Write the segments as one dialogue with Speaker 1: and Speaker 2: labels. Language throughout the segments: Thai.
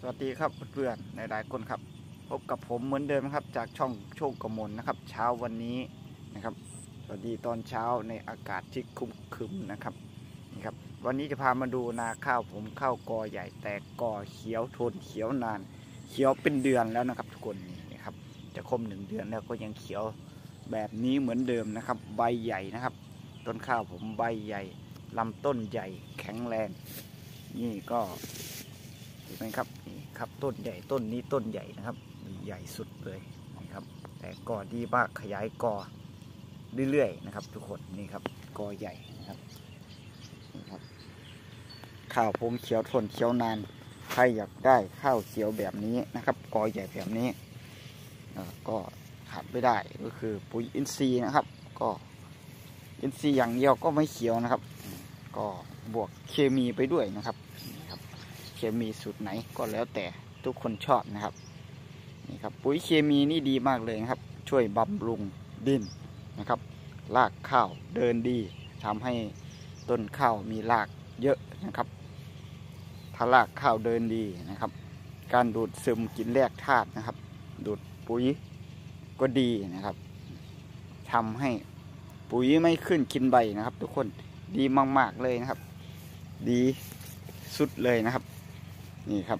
Speaker 1: วัสดีครับเพื่อนๆหลายๆคนครับพบกับผมเหมือนเดิมครับจากช่องโชคกมลนะครับเช้าวันนี้นะครับสวัสดีตอนเช้าในอากาศที่ครึมๆนะครับนี่ครับวันนี้จะพามาดูนาข้าวผมข้าวกอใหญ่แตกกอเขียวทนเขียวนานเขียวเป็นเดือนแล้วนะครับทุกคนนี่ครับจะครบ1 เดือนแล้วก็ยังเขียวแบบนี้เหมือนเดิมนะครับใบใหญ่นะครับต้นข้าวผมใบใหญ่ลำต้นใหญ่แข็งแรงนี่ก็เห็นไหมครับนี่ครับต้นใหญ่ต้นนี้ต้นใหญ่นะครับใหญ่สุดเลยนะครับแต่กอดีมากขยายกอเรื่อยๆนะครับทุกคนนี่ครับกอใหญ่นะครับนี่ครับข้าวผมเขียวทนเขียวนานใครอยากได้ข้าวเขียวแบบนี้นะครับกอใหญ่แบบนี้ก็ขาดไม่ได้ก็คือปุ๋ยอินทรีย์นะครับก็อินทรีย์อย่างเดียวก็ไม่เขียวนะครับก็บวกเคมีไปด้วยนะครับเคมีสูตรไหนก็แล้วแต่ทุกคนชอบนะครับนี่ครับปุ๋ยเคมีนี่ดีมากเลยนะครับช่วยบำรุงดินนะครับรากข้าวเดินดีทำให้ต้นข้าวมีรากเยอะนะครับถ้ารากข้าวเดินดีนะครับการดูดซึมกินแร่ธาตุนะครับดูดปุ๋ยก็ดีนะครับทำให้ปุ๋ยไม่ขึ้นกินใบนะครับทุกคนดีมากๆเลยนะครับดีสุดเลยนะครับนี่ครับ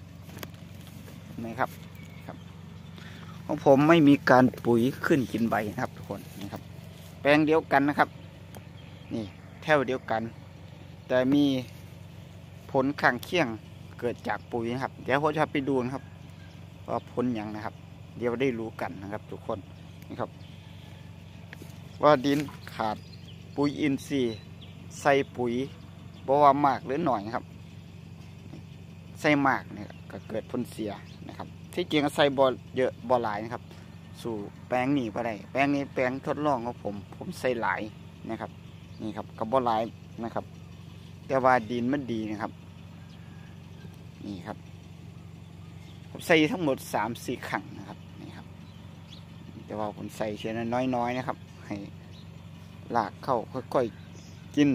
Speaker 1: ครับของผมไม่มีการปุ๋ยขึ้นกินใบนะครับทุกคนนี่ครับแปลงเดียวกันนะครับนี่แถวเดียวกันแต่มีผลข้างเคียงเกิดจากปุ๋ยนะครับเดี๋ยวผมจะไปดูนะครับว่าผลอย่างนะครับเดี๋ยวได้รู้กันนะครับทุกคนนี่ครับว่าดินขาดปุ๋ยอินทรีย์ใส่ปุ๋ยบ่ว่ามากหรือหน่อยครับใส่มากเนี่ยก็เกิดผลเสียนะครับที่จริงใส่บ่เยอะบ่หลายนะครับสู่แปลงนี่ก็ได้แปลงนี้แปลงทดลองของผมใส่หลายนะครับนี่ครับกับบ่หลายนะครับแต่ว่าดินมันดีนะครับนี่ครับผมใส่ทั้งหมด3-4 ครั้งนะครับนี่ครับแต่ว่าผมใส่เช่นน้อยๆนะครับให้รากเข้าค่อยๆกิน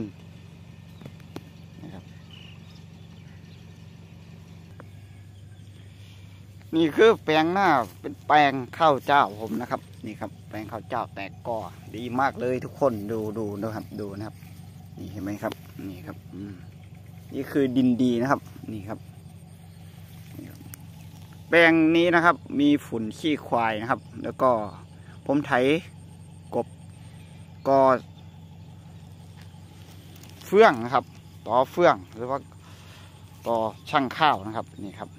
Speaker 1: นะครับนี่คือแปลงหน้าเป็นแปลงข้าวเจ้าผมนะครับนี่ครับแปลงข้าวเจ้าแตกกอดีมากเลยทุกคนดูนะครับดูนะครับนี่เห็นไหมครับนี่ครับนี่คือดินดีนะครับนี่ครับแปลงนี้นะครับมีฝุ่นขี้ควายนะครับแล้วก็ผมไถกบกอเฟื่องนะครับต่อเฟื่องหรือว่าต่อช่างข้าวนะครับนี่ครับ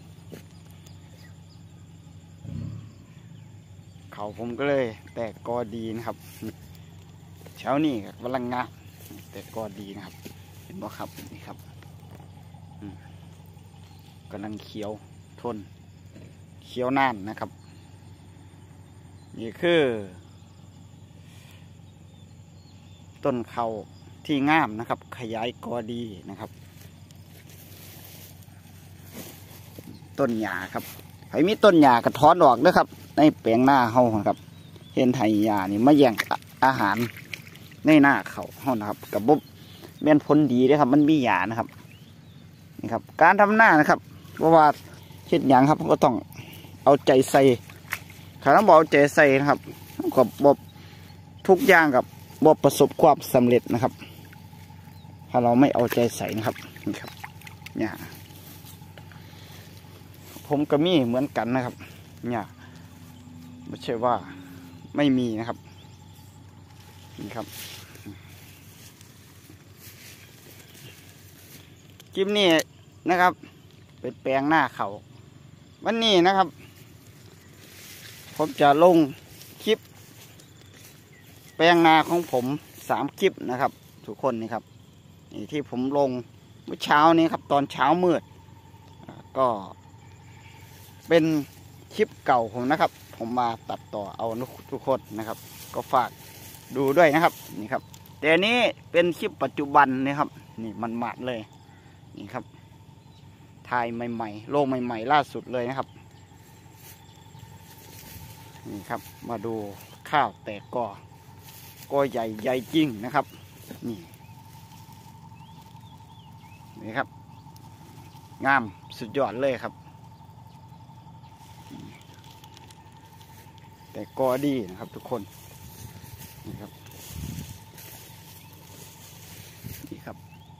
Speaker 1: เขาผมก็เลยแตกกอดีนะครับเช้านี้กำลังงามแตกกอดีนะครับเห็นบ่ครับนี่ครับกำลังเขียวทนเขียวนานนะครับนี่คือต้นเขาที่งามนะครับขยายกอดีนะครับต้นหญ้าครับใครมีต้นหญ้ากระท้อนออกนะครับในแปลงหน้าเฮาครับเห็นไถหญ้านี่มาแย่งอาหารในหน้าเขาเฮานะครับกับบบแม่นผลดีด้วยครับมันมีหญ้านะครับนี่ครับการทำหน้านะครับเพราะว่าเช่นอย่างครับก็ต้องเอาใจใส่ถ้าเราบอกเอาใจใส่นะครับกับบทุกอย่างกับประสบความสำเร็จนะครับถ้าเราไม่เอาใจใส่นะครับนี่ครับเนี่ยผมก็มีเหมือนกันนะครับเนี่ยไม่ใช่ว่าไม่มีนะครับนี่ครับคลิปนี้นะครับเป็นแปลงหน้าเขาวันนี้นะครับผมจะลงคลิปแปลงนาของผม3 คลิปนะครับทุกคนนี่ครับนี่ที่ผมลงเมื่อเช้านี้ครับตอนเช้ามืดก็เป็นคลิปเก่าผมนะครับผมมาตัดต่อเอาทุกคนนะครับก็ฝากดูด้วยนะครับนี่ครับแต่นี้เป็นคลิปปัจจุบันนะครับนี่มันหมาดเลยนี่ครับถ่ายใหม่ๆโลกใหม่ๆล่าสุดเลยนะครับนี่ครับมาดูข้าวแตกกอใหญ่ใหญ่จริงนะครับนี่ครับงามสุดยอดเลยครับแต่กอดีนะครับทุกคนนี่ครับนี่ครับ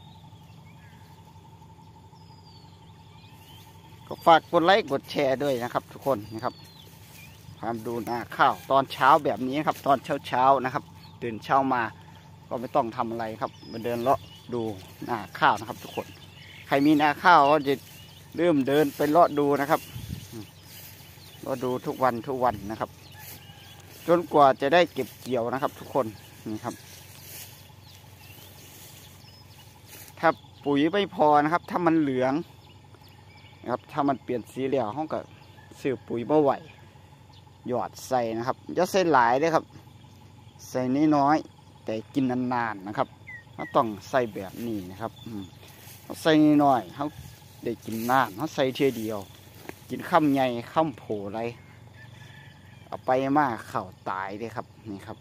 Speaker 1: ก็ฝากกดไลค์กดแชร์ด้วยนะครับทุกคนนะครับพาดูนาข้าวตอนเช้าแบบนี้ครับตอนเช้านะครับตื่นเช้ามาก็ไม่ต้องทำอะไรครับมาเดินเลาะดูนาข้าวนะครับทุกคนใครมีนาข้าวก็จะเริ่มเดินไปเลาะดูนะครับเลาะดูทุกวันนะครับจนกว่าจะได้เก็บเกี่ยวนะครับทุกคนนี่ครับถ้าปุ๋ยไม่พอนะครับถ้ามันเหลืองนะครับถ้ามันเปลี่ยนสีเหลืองห้องก็ซื้อปุ๋ยมาไหวหยอดใส่นะครับอย่าใส่หลายเลยครับใส่น้อยๆแต่กินนานๆนะครับเราต้องใส่แบบนี้นะครับเขาใส่น้อยเขาได้กินนานเขาใส่เทียเดียวกินข้ามใหญ่ข้ามโผอะไรเอาไปมาเข่าตายเลยครับนี่ครับ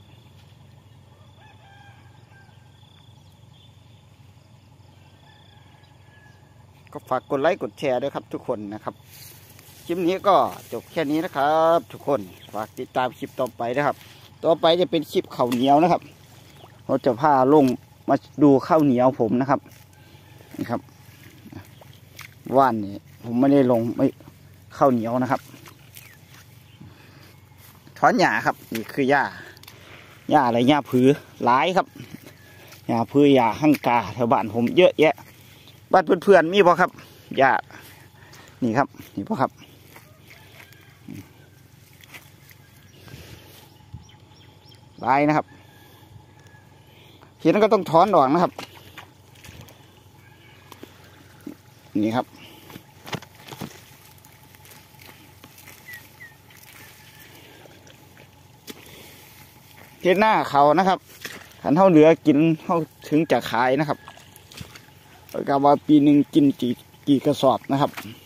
Speaker 1: ก็ฝากกดไลค์กดแชร์ด้วยครับทุกคนนะครับคลิปนี้ก็จบแค่นี้นะครับทุกคนฝากติดตามคลิปต่อไปนะครับต่อไปจะเป็นคลิปข้าวเหนียวนะครับเราจะพาลงมาดูข้าวเหนียวผมนะครับนี่ครับว่านนี่ผมไม่ได้ลงไม่ข้าวเหนียวนะครับถอนหญ้าครับนี่คือหญ้าอะไรหญ้าผือหลายครับหญ้าผือหญ้าหั่งกาแถวบ้านผมเยอะแยะบ้านเพื่อนๆมีป่ะครับหญ้านี่ครับนี่ป่ะครับหลายนะครับทีนั้นก็ต้องถอนออกนะครับนี่ครับเฮ็ดหน้าเขานะครับขันเท่าเหลือกินเท่าถึงจะขายนะครับก็ว่าปีหนึ่งกินกี่กระสอบนะครับ